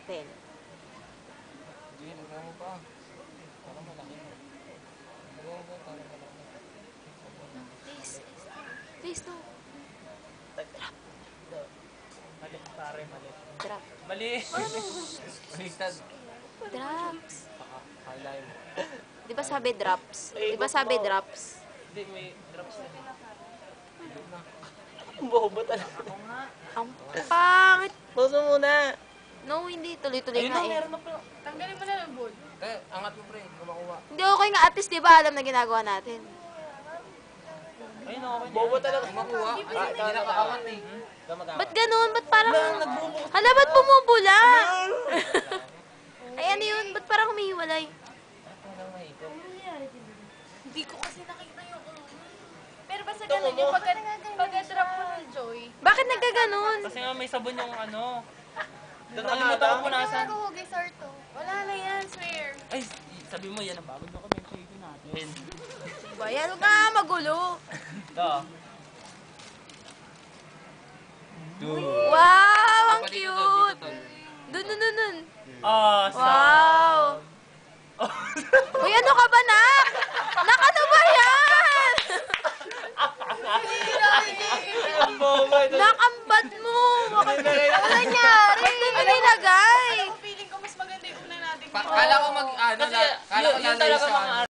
natin. Hindi, lagyan mo pa. Parang malaki. Lagyan mo pa, parang malaki. Please. Please, no. Mali, pare, mali. Drop. Mali! Baliktad. Drops. Highlight mo. Di ba sabi drops? Di ba sabi drops? Hindi, may drops na din. Bobo talaga. Ako nga. Ang pangit. Pause mo muna. No, hindi. Tuloy-tuloy Ayun nga na, eh. meron na pala. Tanggalin mo na ng board. Angat mo pre, kumakuha. Hindi okay nga. At least di ba alam na ginagawa natin. Ayun, okay. Bobo talaga. Kumakuha? Ay, hindi nakaangat eh. Ba't ganun? Ba't parang... Hala, ba't bumubula? Ay, ano yun? Ba't parang humihiwalay? Hindi ko kasi nakita yung pero basta ganun yung pagka-drop mo ng Joy. Bakit nagkaganon? Kasi nga may sabon yung ano. Doon na Nakalimutan ko ata. punasan. Hugis or to. Wala na yan, swear. Ay, sabi mo yan, napagod na kami. Sige natin. Diba yan? Huwag ka magulo. Ito. Wow! Ang cute! Dun. Ah, Wow! Uy, ano ka ba, Nak? Nak, ano ba yan? Ang bobo. Nak, ang bad mo! Bakit ano nangyari? Ba't dito nilagay? Feeling ko mas maganda yung una natin. Kala ko mag, ano, Kasi kala ko yun talaga lalay sa mga